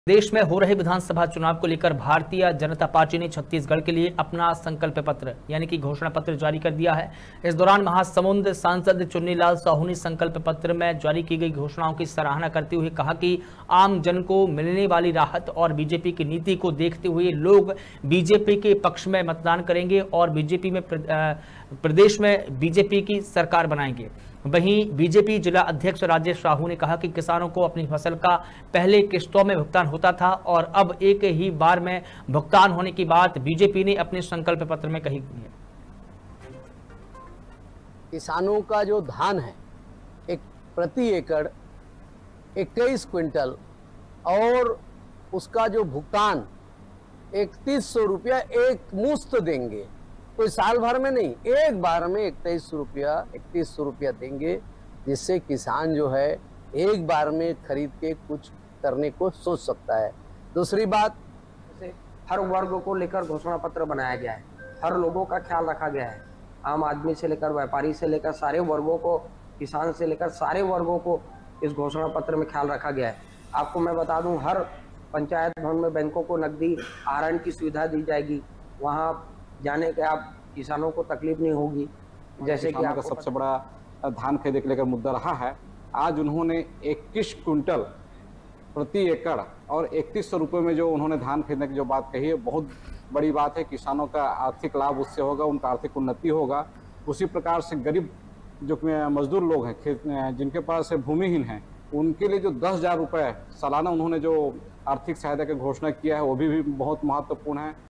देश में हो रहे विधानसभा चुनाव को लेकर भारतीय जनता पार्टी ने छत्तीसगढ़ के लिए अपना संकल्प पत्र यानी कि घोषणा पत्र जारी कर दिया है। इस दौरान महासमुंद सांसद चुन्नीलाल साहू ने संकल्प पत्र में जारी की गई घोषणाओं की सराहना करते हुए कहा कि आम जन को मिलने वाली राहत और बीजेपी की नीति को देखते हुए लोग बीजेपी के पक्ष में मतदान करेंगे और बीजेपी में प्रदेश में बीजेपी की सरकार बनाएंगे। वहीं बीजेपी जिला अध्यक्ष राजेश साहू ने कहा कि किसानों को अपनी फसल का पहले किस्तों में भुगतान होता था और अब एक ही बार में भुगतान होने की बात बीजेपी ने अपने संकल्प पत्र में कही है। किसानों का जो धान है एक प्रति एकड़ 21 क्विंटल और उसका जो भुगतान 3100 रुपया एक मुश्त देंगे, कोई साल भर में नहीं, एक बार में 3100 रुपया देंगे, जिससे किसान जो है एक बार में खरीद के कुछ करने को सोच सकता है। दूसरी बात, हर वर्ग को लेकर घोषणा पत्र बनाया गया है, हर लोगों का ख्याल रखा गया है, आम आदमी से लेकर व्यापारी से लेकर सारे वर्गों को, किसान से लेकर सारे वर्गों को इस घोषणा पत्र में ख्याल रखा गया है। आपको मैं बता दूं, हर पंचायत भवन में बैंकों को नकदी आहरण की सुविधा दी जाएगी, वहाँ जाने के आप किसानों को तकलीफ नहीं होगी। जैसे कि आपका सबसे बड़ा धान खरीदने को लेकर मुद्दा रहा है, आज उन्होंने 21 क्विंटल प्रति एकड़ और 3100 रुपये में जो उन्होंने धान खरीदने की जो बात कही है, बहुत बड़ी बात है। किसानों का आर्थिक लाभ उससे होगा, उनका आर्थिक उन्नति होगा। उसी प्रकार से गरीब जो मजदूर लोग हैं, जिनके पास भूमिहीन हैं, उनके लिए जो 10,000 रुपये सालाना उन्होंने जो आर्थिक सहायता की घोषणा किया है, वो भी बहुत महत्वपूर्ण है।